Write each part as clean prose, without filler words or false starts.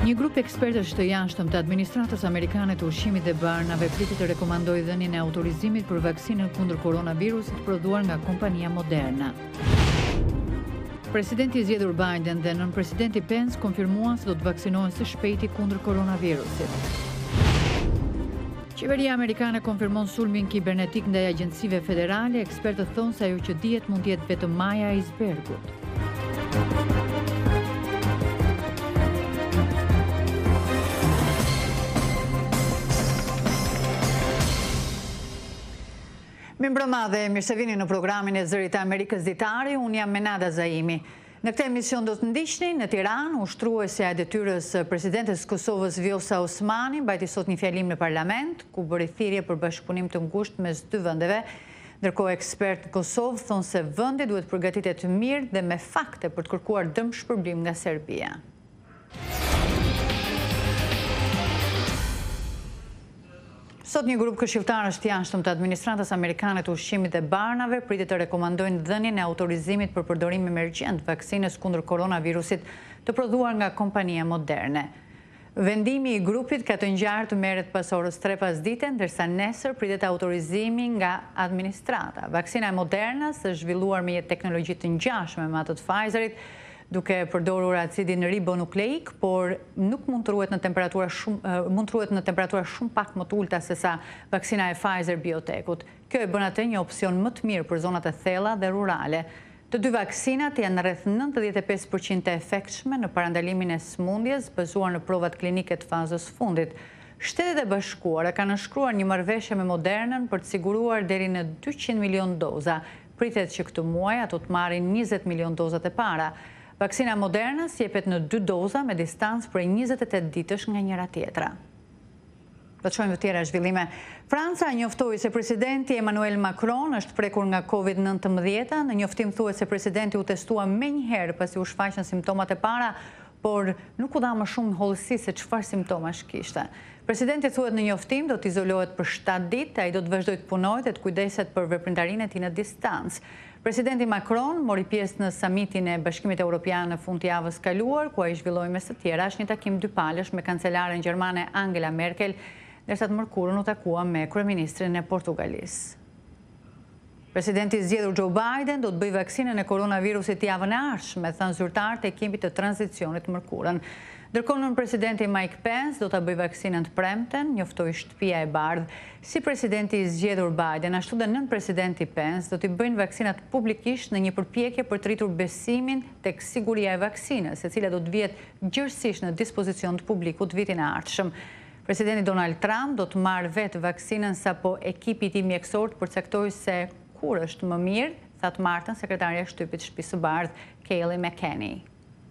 Një grup ekspertësh të jashtëm të administratës amerikane të ushqimit dhe barnave pritet të rekomandojë dhënien e autorizimit për vaksinën kundër koronavirusit prodhuar nga kompania Moderna. Presidenti i zgjedhur Biden dhe nën presidenti Pence konfirmuan se do të vaksinohen së shpejti kundër koronavirusit. Qeveria amerikane konfirmon sulmin kibernetik ndaj agjencive federale, ekspertët thonë se ajo që dihet mund të jetë vetëm maja e icebergut. Mirëmbrëma dhe mirë se vini në programin e Zërit të Amerikës Ditari, unë jam Menada Zaimi. Në këtë emision do të ndiqni në Tiranë, ushtruesja e detyrës presidentes Kosovës Vjosa Osmani mbajti sot një fjalim në parlament, ku bëri thirrje për bashkëpunim të ngushtë mes dy vendeve. Ndërkohë ekspertë në Kosovë thonë se vendi duhet përgatitet mirë dhe me fakte për të kërkuar dëmshpërblim nga Serbia. Sot një grup këshilltarësh të jashtëm të administratës amerikane të ushqimit dhe barnave pritet të rekomandojnë dhënien e autorizimit për përdorim emergjent vaksinës kundër koronavirusit të prodhuar nga kompania Moderne. Vendimi i grupit ka të ngjarë të merret pas orës 3 pasdite, ndërsa nesër pritet autorizimi nga administrata. Vaksina e Modernas është zhvilluar me një teknologji të ngjashme me atë të Pfizerit, duke përdorur acidin ribonukleik, por nuk mund të ruhet në temperatura shumë pak më të ulta se sa vaksina e Pfizer Biotekut. Kjo e bën atë një opsion më të mirë për zonat e thella dhe rurale. Të dy vaksinat janë rreth 95% të efektshme në parandalimin e sëmundjes, bazuar në provat klinike të fazës fundit. Shtetet e Bashkuara kanë nënshkruar një marrëveshje me Modernën për të siguruar deri në 200 milion doza. Pritet që këtë muaj ato të marrin 20 milion dozat e para. Vaksina Modernas jepet në 2 doza me distancë prej 28 ditësh nga njëra tjetra. Do të shohim tjera zhvillime. Franca njoftoi se presidenti Emmanuel Macron është prekur nga COVID-19. Në njoftim thuhet se presidenti u testua menjëherë pasi u shfaqën simptomat e para, por nuk u dha më shumë hollësi se çfarë simptomash kishte. Presidenti thuhet në njoftim do të izolohet për 7 ditë, ai do të vazhdojë të punojë dhe të kujdeset për veprimtarinë e tij në distancë. Presidenti Macron mori pjesë në samitin e Bashkimit Evropian në fund të javës kaluar, ku ai zhvilloi mes të tjerash një takim dypalësh me kancelaren gjermane Angela Merkel, ndërsa të mërkurën u takua me kryeministrin e Portugalisë. Presidenti i zgjedhur Joe Biden do të bëjë vaksinën e koronavirusit javën e ardhshme, thanë zyrtarët e ekipit të tranzicionit të mërkurën. Ndërkohë nën presidenti Mike Pence do ta bëjë vaksinën të premten, njoftoi Shtëpia e Bardhë. Si presidenti i zgjedhur Biden, ashtu dhe nën presidenti Pence do t'i bëjnë vaksinat publikisht në një përpjekje për të rritur besimin tek siguria e vaksinës, e cila do të vihet gjërësisht në dispozicion të publikut vitin e ardhshëm. Presidenti Donald Trump do të marrë vetë vaksinën sapo ekipi i tij mjekësor të përcaktoi se kur është më mirë, tha të martën sekretarja e Shtëpisë së Shtëpisë së Bardhë, Kayleigh McEnany.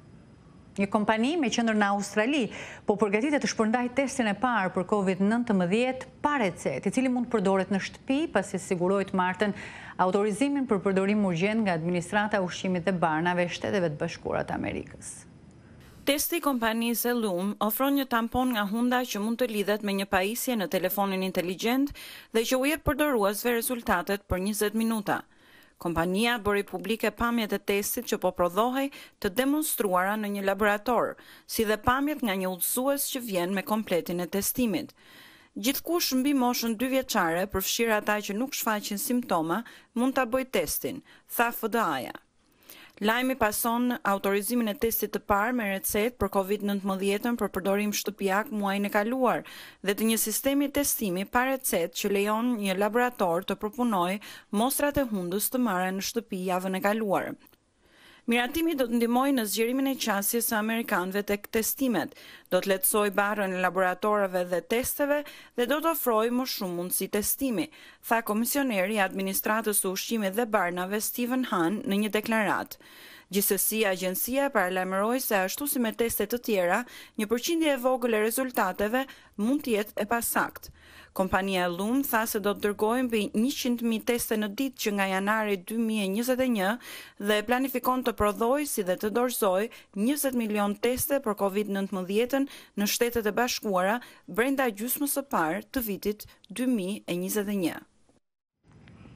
Një kompani me qendër në Australi po përgatitet të shpërndajë testin e parë për COVID-19 pa recetë, i cili mund të përdoret në shtëpi pasi siguroi të martën autorizimin për përdorim urgjent nga administrata e ushqimit dhe barnave e Shteteve të Bashkuara të Amerikës. Testi i kompanisë Loom ofron një tampon nga hunda që mund të lidhet me një pajisje në telefonin inteligjent dhe që u jep përdoruesve rezultatet për 20 minuta. Kompania bëri publike pamjet e testit që po prodhohej të demonstruara në një laborator, si dhe pamjet nga një udhësues që vjen me kompletin e testimit. Gjithkush mbi moshën 2 vjeçare, përfshirë ata që nuk shfaqin simptoma, mund ta bëjë testin, tha FDA-ja. Lajmi pason autorizimin e testit të parë me recetë për COVID-19 për përdorim shtëpiak muajin e kaluar dhe të një sistemi testimi pa recetë që lejon një laborator të përpunojë mostrat e hundës të marra në shtëpi javën e kaluar. Miratimi do të ndihmojë në zgjerimin e qasjes së amerikanëve tek testimet, do të lehtësojë barrën e laboratorëve dhe testeve dhe do të ofrojë më shumë mundësi testimi, tha komisioneri i administratës së ushqimit dhe barnave Stephen Hahn në një deklaratë. Gjithsesi, agjencia paralajmëroi se ashtu si me testet të tjera, një përqindje e vogël e rezultateve mund të jetë e pasakt. Kompania Loom tha se do të dërgojë mbi 100.000 teste në ditë që nga janari 2021 dhe planifikon të prodhojë si dhe të dorëzojë 20 milion teste për COVID-19 në Shtetet e Bashkuara brenda gjysmës së parë të vitit 2021.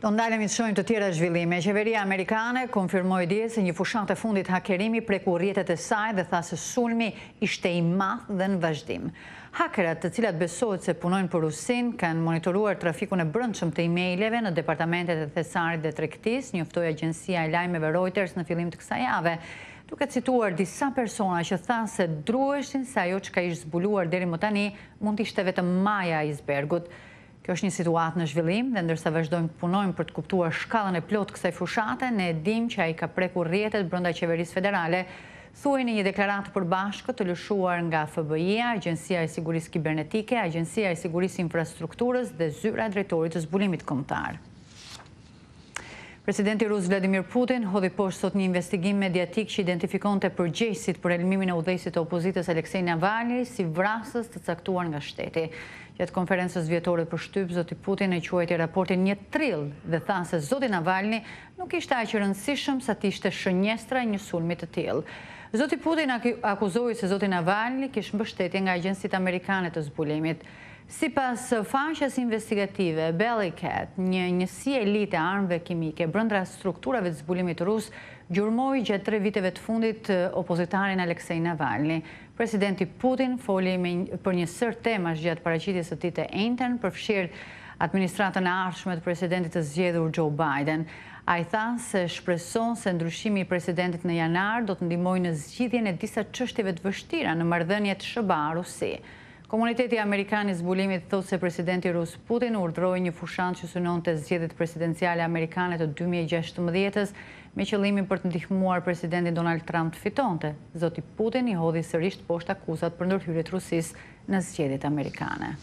Do ndalemi të shohim të tjera zhvillime. Qeveria amerikane konfirmoi dje se një fushat e fundit hakerimi preku rrjetet e saj dhe tha se sulmi ishte i madh dhe në vazhdim. Hakerat, të cilat besohet se punojnë për Rusinë, kanë monitoruar trafikun e brendshëm të emaileve në departamentet e thesarit dhe tregtisë, njoftoi agjencia e lajmeve Reuters në fillim të kësaj jave, duke cituar disa persona që thanë se druheshin se ajo çka ishte zbuluar deri më tani mund të ishte vetëm maja e icebergut. Kjo është një situatë në zhvillim dhe ndërsa vazhdojmë të punojmë për të kuptuar shkallën e plotë kësaj fushate, ne e dimë që ai ka prekur rrjetet brenda qeverisë federale, thuaj në një deklaratë përbashkët të lëshuar nga FBI-ja, Agjencia e Sigurisë Kibernetike, Agjencia e Sigurisë Infrastrukturës dhe zyra e drejtorit të zbulimit kombëtar. Presidenti rus Vladimir Putin hodhi poshtë sot një investigim mediatik që identifikonte përgjegjësit për elmimin e udhëheqësit të opozitës Aleksej Navalny si vrasës të caktuar nga shteti. Gjatë konferencës vjetore për shtyp, zoti Putin e quajti raportin një trill dhe tha se zoti Navalny nuk ishte aq i rëndësishëm sa të ishte shënjestra e një sulmi të tillë. Zoti Putin akuzoi se zoti Navalny kishte mbështetje nga agjencitë amerikane të zbulimit. Sipas faqes investigative Bellingcat, një njësi elite armëve kimike brenda strukturave të zbulimit rus gjurmoi gjatë 3 viteve të fundit opozitarin Aleksej Navalny. Presidenti Putin foli për një sër temash gjatë paraqitjes së tij të enjten, përfshirë administratën e ardhshme të presidentit të zgjedhur Joe Biden. Ai tha se shpreson se ndryshimi i presidentit në janar do të ndihmojë në zgjidhjen e disa çështjeve të vështira në marrëdhëniet SBA-Rusi. Komuniteti Amerikan i zbulimit thotë se presidenti rus Putin urdhëroi një fushat që synonte zgjedhjet presidenciale amerikane të 2016-s me qëllimin për të ndihmuar presidentin Donald Trump të fitonte. Zoti Putin i hodhi sërish poshtë akuzat për ndërhyrje të Rusisë në zgjedhjet amerikane.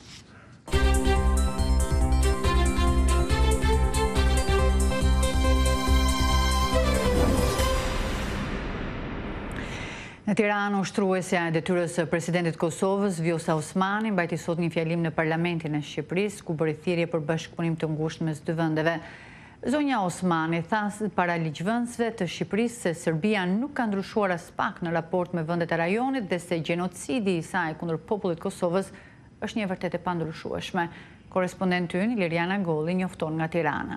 Në Tiranë, ushtruesja e detyrës së presidentit Kosovës, Vjosa Osmani, mbajti sot një fjalim në Parlamentin e Shqipërisë, ku bëri thirrje për bashkëpunim të ngushtë mes dy vendeve. Zonja Osmani tha para ligjvënësve të Shqipërisë se Serbia nuk ka ndryshuar as pak në raport me vendet e rajonit dhe se gjenocidi i saj kundër popullit Kosovës është një vërtet e pandryshueshme. Korrespondenti ynë Liriana Golli njofton nga Tirana.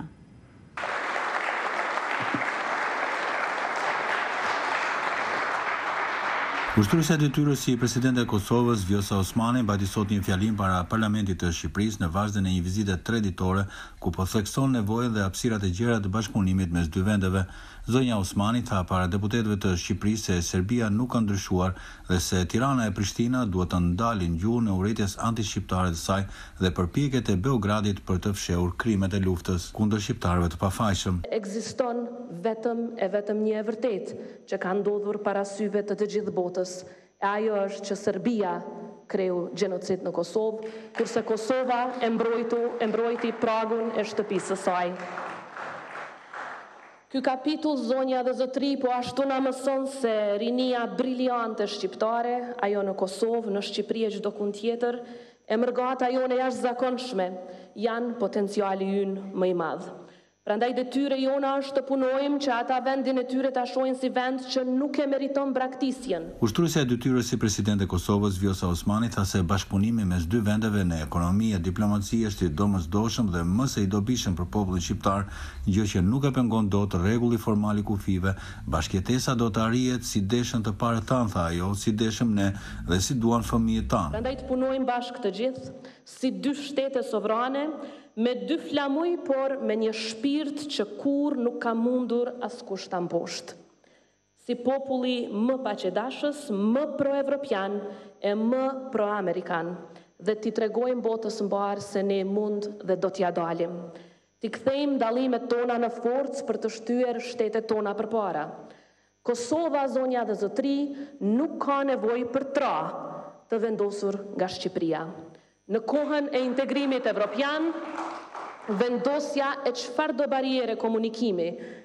Ushtruesja e detyrës si presidente e Kosovës, Vjosa Osmani, mbajti sot një fjalim para Parlamentit të Shqipërisë në vazhdën e një vizite 3 ditore, ku po thekson nevojën dhe hapësirat e gjera të bashkëpunimit mes dy vendeve. Zonja Osmani tha para deputetëve të Shqipërisë se Serbia nuk ka ndryshuar dhe se Tirana e Prishtina duhet të ndalin gjuhën e urrëties anti-shqiptare të saj dhe përpjekjet e Beogradit për të fshehur krimet e luftës kundër shqiptarëve të pafajshëm. Ekziston vetëm një e vërtetë që ka ndodhur para syve të gjithë botës. E ajo është që Serbia kreu gjenocid në Kosovë, kurse Kosova e mbrojti pragun e shtëpisë së saj. Ky kapitull, zonja dhe zotri, po ashtu na mëson se rinia briljante shqiptare, ajo në Kosovë, në Shqipëri e çdo kund tjetër, e mërgata jone jashtëzakonshme, janë potenciali ynë më i madh. Prandaj detyra jona është të punojmë që ata vendin e tyre ta shohin si vend që nuk e meriton braktisjen. Ushtruesja e detyrës si presidente e Kosovës, Vjosa Osmani, tha se bashkëpunimi mes dy vendeve në ekonomi e diplomaci është i domosdoshëm dhe më së i dobishëm për popullin shqiptar, gjë që nuk e pengon dot rregulli formal i kufive. Bashkëjetesa do të arrihet si deshën të parë tan, tha ajo, si deshëm ne dhe si duan fëmijët tan. Prandaj të punojmë bashkë të gjithë, si dy shtete sovrane, me dy flamuj, por me një shpirt që kur nuk ka mundur askush ta mposhtë. Si populli më paqedashës, më pro-evropian e më pro-amerikan, dhe t'i tregojmë botës mbar se ne mund dhe do t'ja dalim. T'i kthejmë dallimet tona në forcë për të shtyer shtetet tona përpara. Kosova, zonja dhe zotri, nuk ka nevojë për tra të vendosur nga Shqipëria. Në kohën e integrimit evropian, vendosja e çfarëdo bariere komunikimi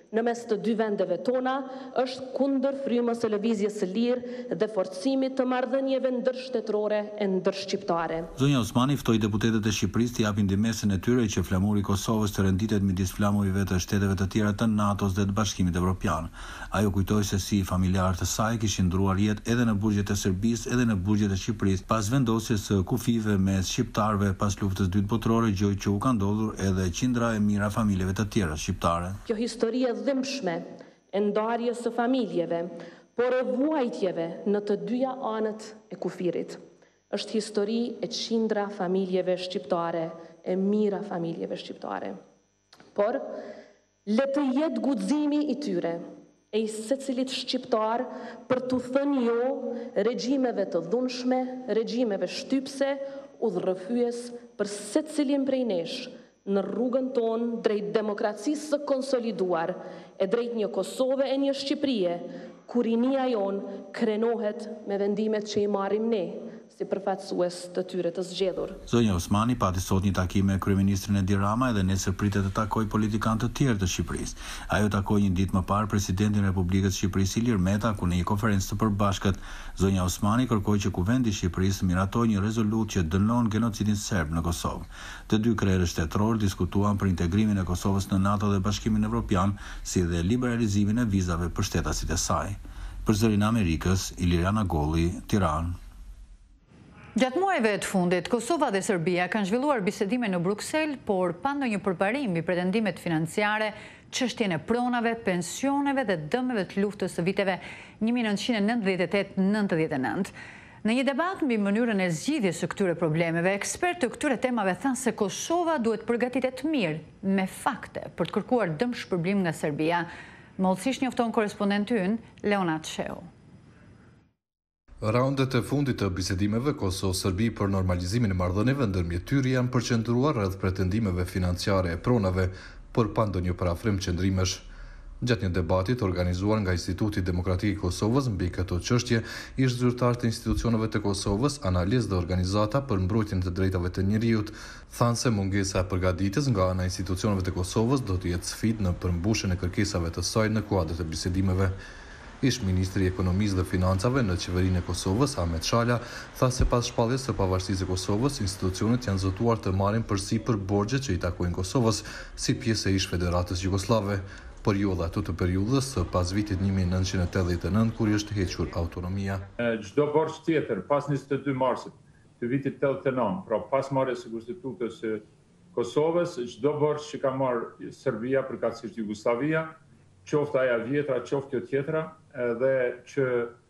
në mes të dy vendeve tona është kundër frymës së lëvizjes së lirë dhe forcimit të marrëdhënieve ndërshtetërore e ndërshqiptare. Zonja Osmani ftoi deputetët e Shqipërisë të japin ndihmën e tyre që flamuri i Kosovës të renditet midis flamurive të shteteve të tjera të NATO-s dhe të Bashkimit Evropian. Ajo kujtoi se si familjarët e saj kishin ndruar jetë edhe në burgjet e Serbisë edhe në burgjet e Shqipërisë pas vendosjes së kufive mes shqiptarëve pas luftës dytë botërore, gjë që u ka ndodhur edhe qindra e mijëra familjeve të tjera shqiptare. Kjo histori e dhimbshme e ndarjes së familjeve, por e vuajtjeve në të dyja anët e kufirit. Është histori e qindra familjeve shqiptare, e mijëra familjeve shqiptare. Por, le të jetë guximi i tyre, e i secilit shqiptar për të thënë jo regjimeve të dhunshme, regjimeve shtypse, udhërrëfyes për secilin prej nesh në rrugën tonë drejt demokracisë së konsoliduar e drejt një Kosove e një Shqipërie, ku rinia jonë krenohet me vendimet që i marrim ne, si përfaqësues të tyre të zgjedhur. Zonja Osmani pati sot një takim me kryeministrin Edi Rama dhe nesër pritet të takojë politikanë të tjerë të Shqipërisë. Ajo takoi një ditë më parë presidentin e Republikës së Shqipërisë Ilir Meta, ku në një konferencë të përbashkët zonja Osmani kërkoi që kuvendi i Shqipërisë të miratojë një rezolutë që dënon genocidin serb në Kosovë. Të dy krerët shtetëror diskutuan për integrimin e Kosovës në NATO dhe Bashkimin Evropian, si dhe liberalizimin e vizave për shtetasit e saj. Për Zërin e Amerikës, Iliriana Golli, Tiranë. Gjatë muajve të fundit, Kosova dhe Serbia kanë zhvilluar bisedime në Bruksel, por pa ndonjë përparim mbi pretendimet financiare, çështjen e pronave, pensioneve dhe dëmeve të luftës së viteve 1998-99. Në një debat mbi mënyrën e zgjidhjes së këtyre problemeve, ekspertë të këtyre temave thanë se Kosova duhet përgatitet mirë, me fakte, për të kërkuar dëmshpërblim nga Serbia. Mollësisht njofton korespondenti ynë Leonat Sheu. Raundet e fundit të bisedimeve Kosovë-Serbi për normalizimin e marrëdhënieve ndërmjet tyre janë përqendruar rreth pretendimeve financiare e pronave, por pa ndonjë parafrim qëndrimesh. Gjatë një debati të organizuar nga Instituti Demokratik i Kosovës mbi këtë çështje, ish zyrtar të institucioneve të Kosovës, analistë dhe organizata për mbrojtjen e drejtave të njerëzit, thanë se mungesa e përgatitjes nga ana e institucioneve të Kosovës do të jetë sfidë në përmbushjen e kërkesave të saj në kuadër të bisedimeve. Ish ministri i Ekonomisë dhe Financave në qeverinë e Kosovës, Ahmet Shala, tha se pas shpalljes së pavarësisë së Kosovës, institucionet janë zotuar të marrin përsipër borxhet që i takojnë Kosovës si pjesë e ish Federatës Jugoslave, por jo dhe ato të periudhës së pas vitit 1989 kur është hequr autonomia. Çdo borxh tjetër pas 22 marsit të vitit 89, pra pas marrjes së Konstitutës së Kosovës, çdo borxh që ka marrë Serbia përkatësisht Jugosllavia, qoftë aja vjetra, qoftë kjo tjetra, dhe që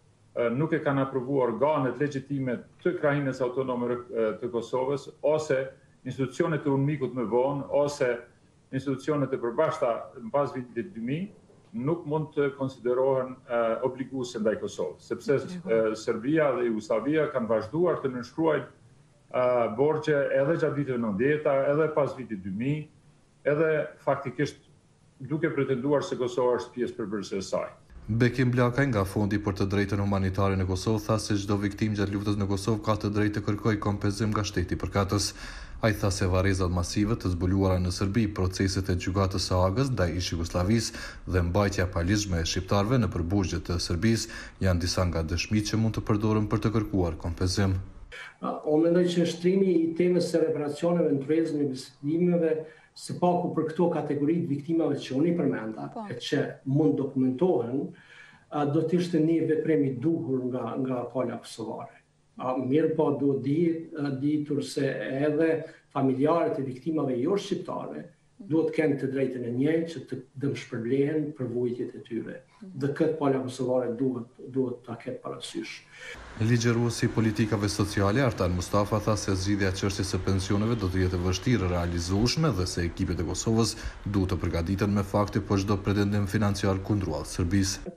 nuk e kanë aprovuar organet legjitime të krahinës autonome të Kosovës, ose institucionet e UNMIK-ut më vonë, ose institucionet e përbashkëta pas vitit 2000, nuk mund të konsiderohen obliguese ndaj Kosovës, sepse Serbia dhe Jugoslavia kanë vazhduar të nënshkruajnë borxhe edhe gjatë viteve 90-ta, edhe pas vitit 2000, edhe faktikisht duke pretenduar se Kosova është pjesë përbërëse e saj. Bekim Blakaj nga Fondi për të drejtën humanitare në Kosovë tha se çdo viktim gjatë luftës në Kosovë ka të drejtë të kërkojë kompenzim nga shteti përkatës. Ai tha se varrezat masive të zbuluara në Serbi, proceset e gjykatës së Hagës ndaj ish Jugosllavisë dhe mbajtja paligjshme e shqiptarëve në burgjet të Serbisë janë disa nga dëshmitë që mund të përdoren për të kërkuar kompenzim. Unë mendoj që shtrimi i temës së reparacioneve në tërheqjen e bisedimeve së paku për këto kategoritë viktimave që unë i përmenda, e që mund dokumentohen, do të ishte një veprim i duhur nga pala kosovare. Mirë po duhet ditur se edhe familjarët e viktimave jo shqiptare duhet kenë të drejtën e njëjtë që të dëmshpërblehen për vujtjet e tyre. Dhe këtë pala kosovare duhet ta ketë parasysh. Ligjëruesi i politikave sociale Artan Mustafa tha se zgjidhja e çështjes së pensioneve do të jetë vështirë realizueshme dhe se ekipet e Kosovës duhet të përgatiten me fakte për çdo pretendim financiar kundrua Serbisë.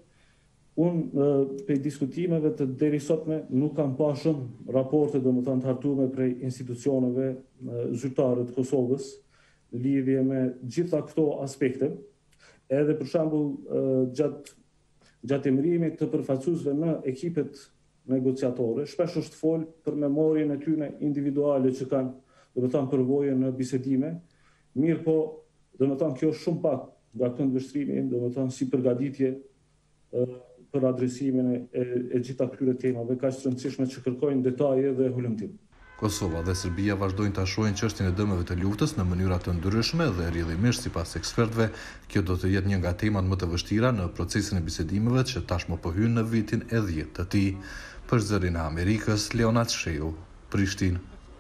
Unë për diskutimeve të deri sotme nuk kam pa shumë raporte të hartuar prej institucioneve zyrtare të Kosovës lidhje me gjitha këto aspekte, edhe për shembull gjatë emërimit të përfaqësuesve në ekipet negociatore, shpesh është fol për memorien e tyre individuale që kanë, përvojën në bisedime, mirë po, kjo është shumë pak nga këndvështrimi, domethënë si përgatitje për adresimin e gjitha këtyre temave kaq të rëndësishme që kërkojnë detaje dhe hulumtim. Kosova dhe Serbia vazhdojnë ta shohin çështjen e dëmeve të luftës në mënyra të ndryshme dhe rrjedhimisht sipas ekspertëve, kjo do të jetë një nga temat më të vështira në procesin e bisedimeve që tashmë po hyn në vitin e 10 të tij. Për Zërin e Amerikës, Leonard Sheu, Prishtinë.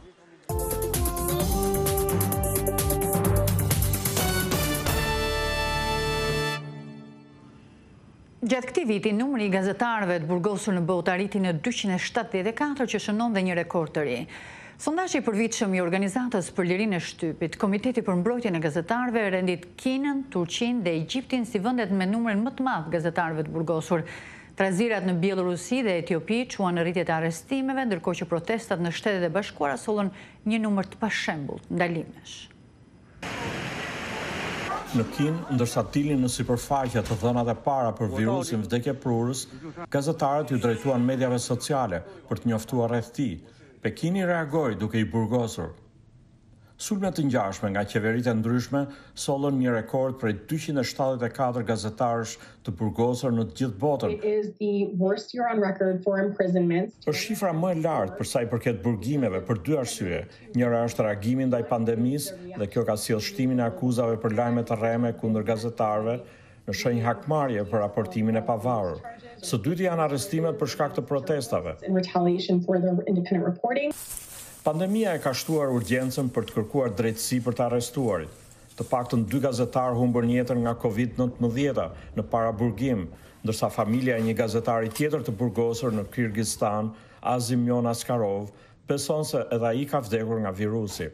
Gjatë këtij viti, numri i gazetarëve të burgosur në botë arriti në 274, që shënon dhe një rekord të ri. Sondazhi i përvitshëm i Organizatës për Lirinë e Shtypit, Komiteti për Mbrojtjen e Gazetarëve, rendit Kinën, Turqinë dhe Egjiptin si vendet me numrin më të madh gazetarëve të burgosur. Trazirat në Bielorusi dhe Etiopi quan në rritje të arrestimeve, ndërkohë që protestat në Shtetet e Bashkuara sollën një numër të pashembullt ndalimesh. Në Kinë, ndërsa dilnin në sipërfaqe të dhënat e para për virusin vdekjeprurës, gazetarët ju drejtuan mediave sociale për të njoftuar rreth tij. Pekini reagoi duke i burgosur. Sulmet të ngjashme nga qeveritë e ndryshme sollën një rekord prej 274 gazetarësh të burgosur në të gjithë botën. Është shifra më e lartë për sa i përket burgimeve për dy arsye. Njëra është reagimi ndaj pandemisë dhe kjo ka sjellë shtimin e akuzave për lajme të rreme kundër gazetarëve në shenjë hakmarrje për raportimin e pavarur. Së dyti janë arrestimet për shkak të protestave. Pandemia e ka shtuar urgjencën për të kërkuar drejtësi për të arrestuarit. Të paktën 2 gazetarë humbën jetën nga COVID-19 në paraburgim, ndërsa familja e një gazetari tjetër të burgosur në Kirgjistan, Azimjon Askarov, beson se edhe ai ka vdekur nga virusi.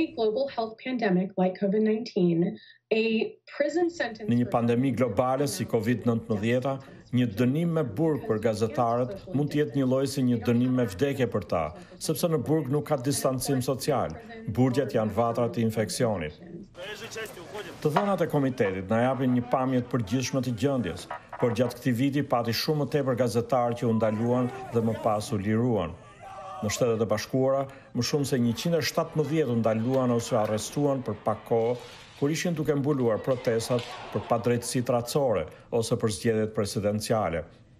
Në një pandemi globale si COVID-19, një dënim me burg për gazetarët mund të jetë një lloj si një dënim me vdekje për ta, sepse në burg nuk ka distancim social. Burgjet janë vatra të infeksionit. Të dhënat e komitetit na japin një pamje të përgjithshme të gjendjes, por gjatë këtij viti pati shumë më tepër gazetarë që u ndaluan dhe më pas u liruan. Në Shtetet e Bashkuara, më shumë se 117 u ndaluan ose arrestuan për pak kohë, kur ishin duke mbuluar protestat për padrejtësi tracore ose për zgjedhjet presidenciale.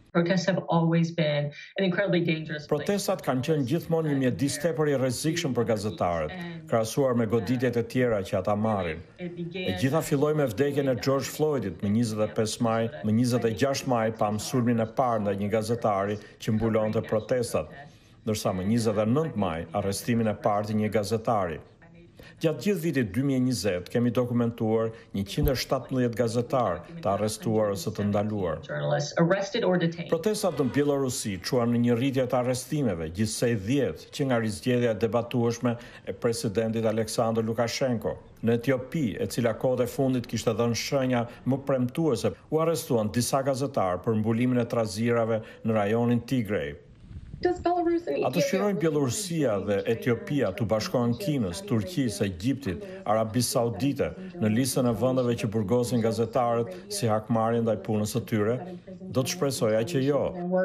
Protestat kanë qenë gjithmonë një mjedis tepër i rrezikshëm për gazetarët, krahasuar me goditjet e tjera që ata marrin. E gjitha filloi me vdekjen e George Floydit më 25 maj, më 26 maj pam sulmin e parë ndaj një gazetari që mbulonte protestat, ndërsa më 29 maj arrestimin e parë të një gazetari. Gjatë gjithë vitit 2020 kemi dokumentuar 117 gazetarë të arrestuar ose të ndaluar. Protestat në Bielorusi çuan në një rritje të arrestimeve, gjithsej 10 që nga rizgjedhja e debatueshme e presidentit Aleksandr Lukashenko. Në Etiopi, e cila kohët e fundit kishte dhënë shenja më premtuese, u arrestuan disa gazetarë për mbulimin e trazirave në rajonin Tigray. A dëshirojnë Bielorusia dhe Etiopia të bashkohen Kinës, Turqisë, Egjiptit, Arabisë Saudite në listën e vendeve që burgosin gazetarët si hakmarrje ndaj punës së tyre? Do të shpresoja që jo.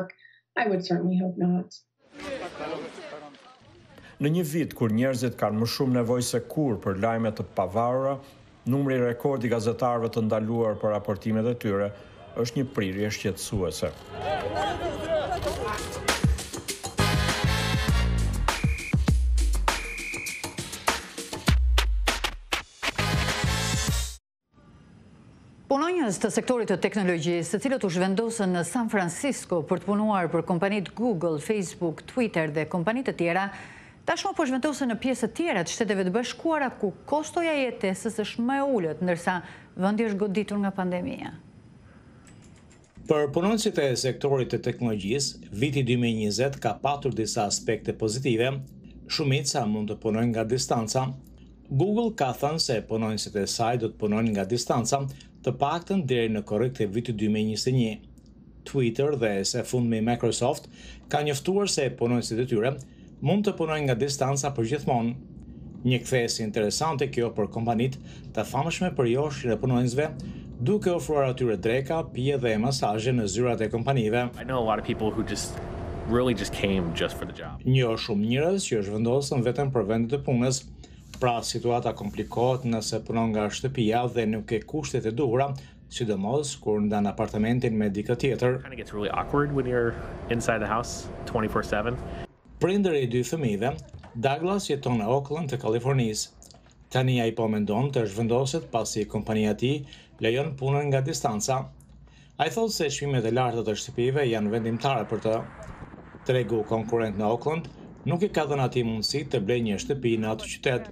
Në një vit kur njerëzit kanë më shumë nevojë se kur për lajme të pavarura, numri rekord i gazetarëve të ndaluar për raportimet e tyre është një prirje shqetësuese. Punonjës të sektorit të teknologjisë, të cilët u zhvendosën në San Francisco për të punuar për kompanitë Google, Facebook, Twitter dhe kompanitë të tjera, tashmë po zhvendosen në pjesë të tjera të Shteteve të Bashkuara ku kostoja e jetesës është më e ulët, ndërsa vendi është goditur nga pandemia. Për punonësit e sektorit të teknologjisë, viti 2020 ka patur disa aspekte pozitive. Shumica mund të punojnë nga distanca. Google ka thënë se punonësit e saj do të punojnë nga distanca, të paktën deri në korrik të vitit 2021. Twitter dhe së fundmi Microsoft ka njoftuar se punonësit e tyre mund të punojnë nga distanca përgjithmonë. Një kthesë interesante kjo për kompanitë të famshme për joshjen e punonësve, duke ofruar atyre dreka, pije dhe masazhe në zyrat e kompanive. Një shumë njerëz që është vendosën vetëm për vendet e punës, Pra, situata komplikohet nëse punon nga shtëpia dhe nuk e kushtet e duhura, sidomos kur ndan apartamentin me dikë tjetër. Kind of gets really awkward when you're inside the house 24/7. Prindëri i dy fëmijëve, Douglas jeton në Oakland të Kalifornisë. Tani ai po mendon të zhvendoset pasi kompania e tij lejon punën nga distanca. Ai thotë se çmimet e larta të shtëpive janë vendimtare për të. Tregu konkurrent në Oakland nuk i ka dhënë atij mundësi të blejë një shtëpi në atë qytet.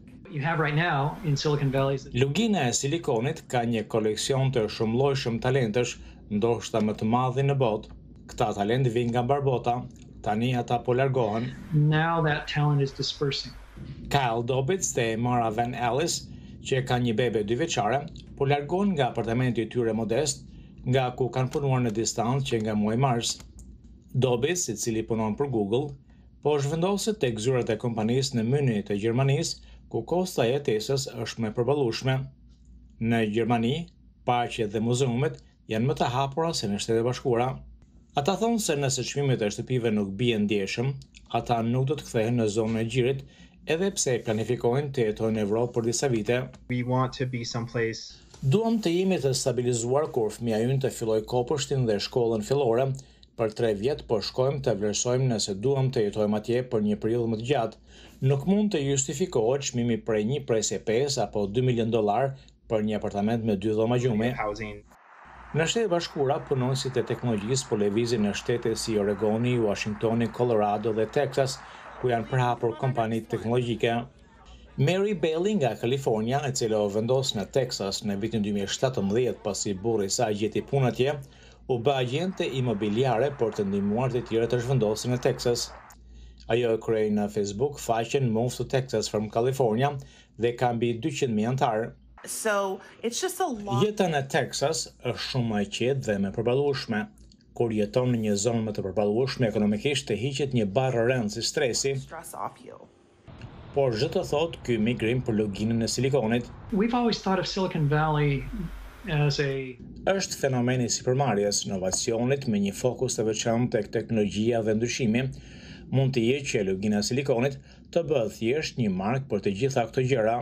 Lugina e silikonit ka një koleksion të shumëllojshëm talentesh, ndoshta më të madhin në botë. Këta talent vijnë nga barbota, tani ata po largohen. Now that talent is dispersing. Kyle Dobbins dhe Mara Van Ellis, që ka një bebe 2 vjeçare, po largohen nga apartamenti i tyre modest, nga ku kanë punuar në distancë që nga muaji mars. Dobbins, i cili punon për Google, po zhvendoset tek zyrat e kompanisë në Munich të Gjermanisë, ku kosta e jetesës është më e përballueshme. Në Gjermani, parqet dhe muzeumet janë më të hapura se në Shtetet e Bashkuara. Ata thonë se nëse çmimet e shtëpive nuk bien ndjeshëm, ata nuk do të kthehen në zonën e Gjirit, edhe pse planifikojnë të jetojnë në Evropë për disa vite. Duam të jemi të stabilizuar kur fëmia ynë të fillojë kopshtin dhe shkollën fillore. Për 3 vjet po shkojmë të vlerësojmë nëse duam të jetojmë atje për një periudhë më të gjatë. Nuk mund të justifikohet çmimi prej 1.5 apo $2 milion për një apartament me 2 dhoma gjumi. Në Shtetet e Bashkuara, punonësit e teknologjisë po lëvizin në shtete si Oregoni, Washingtoni, Colorado dhe Texas, ku janë përhapur kompani teknologjike. Mary Bailey nga Kalifornia, e cila u vendos në Texas në vitin 2017 pasi burri i saj gjeti punë atje, u bë agjente imobiliare për të ndihmuar të tjerë të zhvendosin në Texas. Ajo e krijoi në Facebook faqen Move to Texas from California dhe ka mbi 200.000 anëtarë. Jeta në Texas është shumë më e qetë dhe më e përballueshme. Kur jeton në një zonë më të përballueshme ekonomikisht, të hiqet një barë rënd si stresi. Por çdo të thotë ky migrim për luginën e silikonit. Është fenomeni i sipërmarrjes, inovacionit me një fokus të veçantë tek teknologjia dhe ndryshimi. Mund të jetë që lugina e silikonit të bëhet thjesht një markë për të gjitha këto gjëra.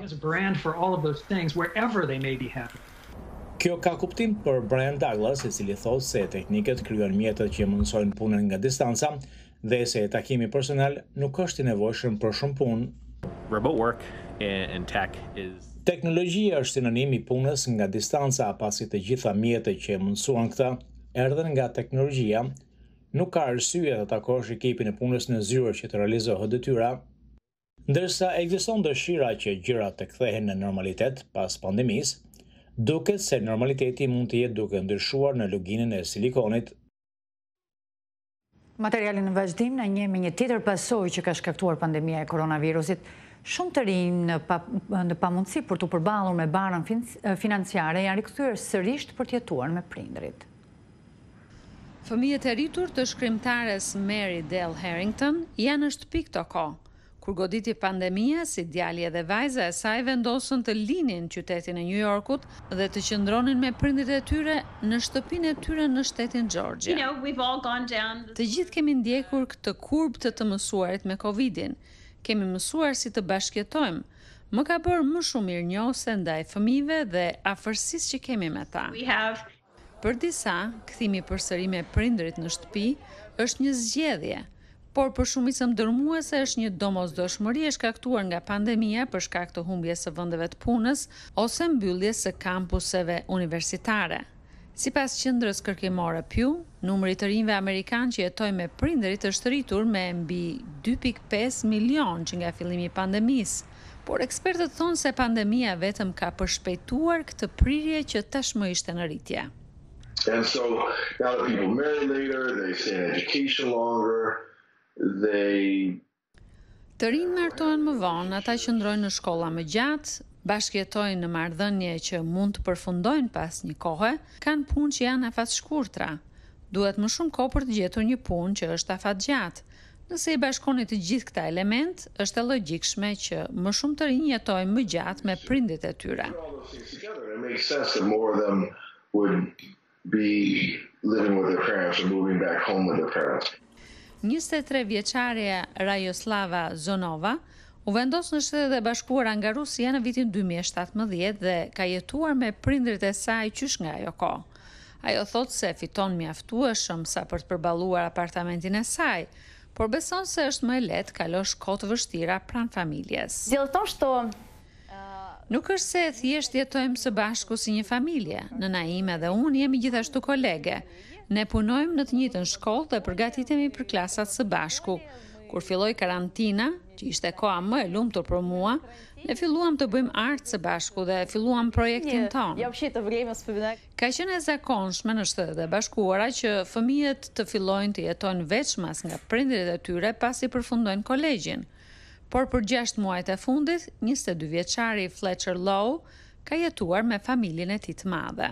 Kjo ka kuptim për Brian Douglas, i cili thotë se tekniket krijojnë mjetet që mundsojnë punën nga distanca dhe se takimi personal nuk është i nevojshëm për shumë punë. Remote work and tech is Teknologjia është sinonim i punës nga distanca, pasi të gjitha mjetet që mundsuan këtë erdhen nga teknologjia. Nuk ka arsye të takosh ekipin e punës në zyrë që të realizohet detyra. Ndërsa ekziston dëshira që gjërat të kthehen në normalitet pas pandemisë, duket se normaliteti mund të jetë duke ndryshuar në luginën e silikonit. Materialin në vazhdim na njeh me një tjetër pasojë që ka shkaktuar pandemia e koronavirusit. Shumë të rinj në pamundësi për të përballur me barën financiare janë rikthyer sërish për të jetuar me prindrit. Fëmijët e rritur të shkrimtares Mary Del Harrington janë në shtëpi këto kohë. Kur goditi pandemia, si djali dhe vajza e saj vendosën të linin qytetin e New Yorkut dhe të qëndronin me prindrit e tyre në shtëpinë e tyre në shtetin Georgia. Të gjithë kemi ndjekur këtë kurb të mësuarit me Covidin. Kemi mësuar si të bashkëjetojmë. Më ka bërë më shumë mirënjohëse ndaj fëmijëve dhe afërsisë që kemi me ta. Për disa, kthimi përsëri me prindrit në shtëpi është një zgjedhje. Por për shumicën dërmuese është një domosdoshmëri e shkaktuar nga pandemia për shkak të humbjes së vendeve të punës ose mbylljes së kampuseve universitare. Sipas qendrës kërkimore Pew, numri i të rinjve amerikanë që jetojnë me prindrit është rritur me mbi 2.5 milion që nga fillimi i pandemisë, por ekspertët thonë se pandemia vetëm ka përshpejtuar këtë prirje që tashmë ishte në rritje. And so now that people marry later, they stay in education longer. Të rinj martohen më vonë, ata qëndrojnë në shkolla më gjatë, bashkëjetojnë në marrëdhënie që mund të përfundojnë pas një kohe, kanë punë që janë afatshkurtra. Duhet më shumë kohë për të gjetur një punë që është afatgjatë. Nëse i bashkoni të gjithë këta element, është e logjikshme që më shumë të rinj jetojnë më gjatë me prindit e tyre. Be living with their parents or moving back home with their parents. 23 vjeçareja Rajoslava Zonova U vendos në Shtetet e Bashkuara nga Rusia në vitin 2017 dhe ka jetuar me prindrit e saj qysh nga ajo kohë. Ajo thot se fiton mjaftueshëm sa për të përballuar apartamentin e saj, por beson se është më lehtë kalosh kohë të vështira pranë familjes. Nuk është se thjesht jetojmë së bashku si një familje. Nëna ime dhe unë jemi gjithashtu kolege. Ne punojmë në të njëjtën shkollë dhe përgatitemi për klasat së bashku. Kur filloi karantina, që ishte koha më e lumtur për mua, ne filluam të bëjmë art së bashku dhe filluam projektin tonë. Ka qenë e zakonshme në Shtetet e Bashkuara që fëmijët të fillojnë të jetojnë veçmas nga prindërit e tyre pasi përfundojnë kolegjin. Por për 6 muajt e fundit, 22 vjeçari Fletcher Lowe ka jetuar me familjen e tij të madhe.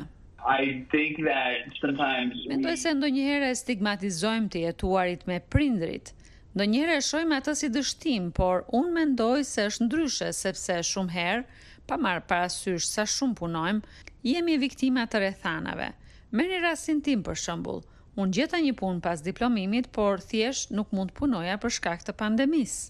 Mendoj se ndonjëherë stigmatizojmë të jetuarit me prindrit. Ndonjëherë e shohim atë si dështim, por unë mendoj se është ndryshe sepse shumë herë, pa marrë parasysh sa shumë punojmë, jemi viktima të rrethanave. Merrni rastin tim për shembull. Unë gjeta një punë pas diplomimit, por thjesht nuk mund të punoja për shkak të pandemisë.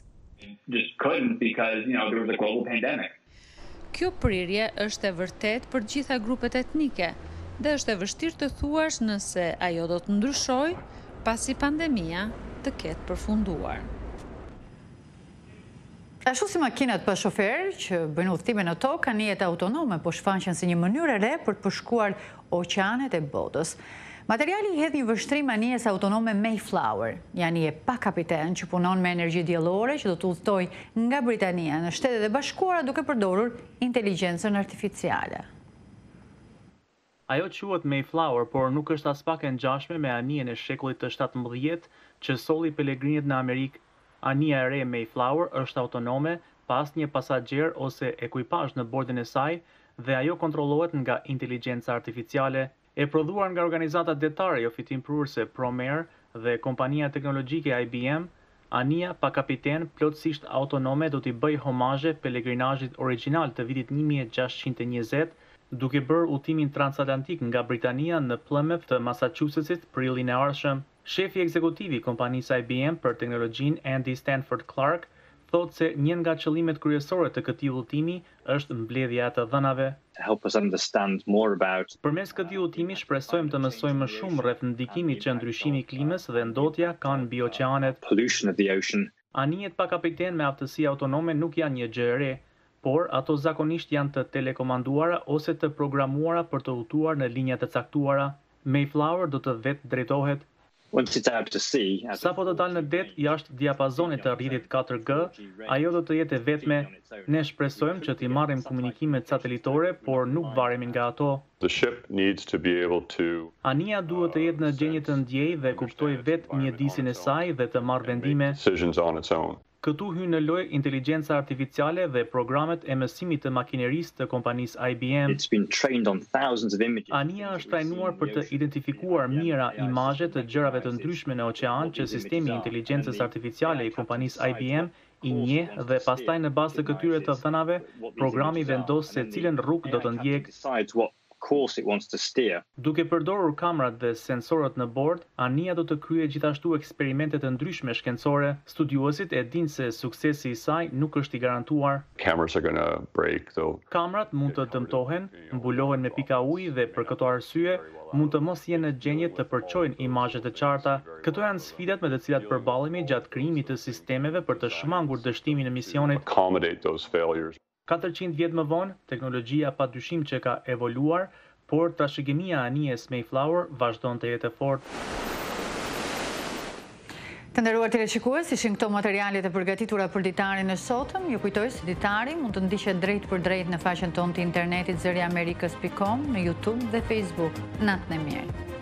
Kjo prirje është e vërtet për gjitha grupet etnike dhe është e vështirë të thuash nëse ajo do të ndryshojë pasi pandemia të ketë përfunduar. Ashtu si makinat pa shofer që bëjnë udhëtime në tokë kanë jetë autonome, po shfaqen si një mënyrë e re për të përshkuar oqeanet e botës. Materiali hedh një vështrim anijes autonome Mayflower, një anije pa kapiten që punon me energji diellore që do të udhëtojë nga Britania në Shtetet e Bashkuara duke përdorur inteligjencën artificiale. Ajo quhet Mayflower, por nuk është as pak e ngjashme me anijen e shekullit të 17 që solli pelegrinët në Amerikë. Anija e re Mayflower është autonome, pa asnjë pasagjer ose ekuipazh në bordin e saj dhe ajo kontrollohet nga inteligjenca artificiale. E prodhuar nga organizata Dhjetari, jo fitim prurse Promare dhe kompania teknologjike IBM, anija pa kapiten plotësisht autonome do t'i bëj homazhe pelegrinazhit origjinal të vitit 1620, duke bërë udhëtimin transatlantik nga Britania në Plymouth të Massachusettsit prillin e ardhshëm. Shefi ekzekutiv i kompanisë IBM për teknologjinë Andy Stanford Clark thotë se një nga qëllimet kryesore të këtij udhëtimi është mbledhja e të dhënave. Përmes këtij udhëtimi shpresojmë të mësojmë më shumë rreth ndikimit që ndryshimi i klimës dhe ndotja kanë mbi oqeanet. Anijet pa kapiten me aftësi autonome nuk janë një gjë e re, por ato zakonisht janë të telekomanduara ose të programuara për të udhëtuar në linja të caktuara. Mayflower do të vetë drejtohet. Sa po të dalë në det jashtë diapazonit të rrjetit 4G, ajo do të jetë e vetme. Ne shpresojmë që t'i marrim komunikimet satelitore, por nuk varemi nga ato. Anija duhet të jetë në gjendje të ndjejë dhe kuptojë vetë mjedisin e saj dhe të marrë vendime. Këtu hyn në lojë inteligjenca artificiale dhe programet e mësimit të makinerisë të kompanisë IBM. Anija është trajnuar për të identifikuar mira imazhe të gjërave të ndryshme në oqean që sistemi i inteligjencës artificiale i kompanisë IBM i njeh dhe pastaj në bazë të këtyre të dhënave, programi vendos se cilën rrugë do të ndjekë. Duke përdorur kamrat dhe sensorët në bord, anija do të kryejë gjithashtu eksperimente të ndryshme shkencore. Studiuesit e dinë se suksesi i saj nuk është i garantuar. Kamrat mund të dëmtohen, mbulohen me pika ujë dhe për këto arsye mund të mos jenë në gjendje të përçojnë imazhe të qarta. Këto janë sfidat me të cilat përballemi gjatë krijimit të sistemeve për të shmangur dështimin e misionit. 400 vjet më vonë, teknologjia padyshim që ka evoluar, por trashëgimia e anijes Mayflower vazhdon të jetë e fortë. Të nderuar teleshikues, ishin këto materialet e përgatitura për ditarin e sotëm. Ju kujtoj se ditari mund të ndiqet drejt për drejt në faqen tonë të internetit zëriamerikës.com, në YouTube dhe Facebook. Natën e mirë.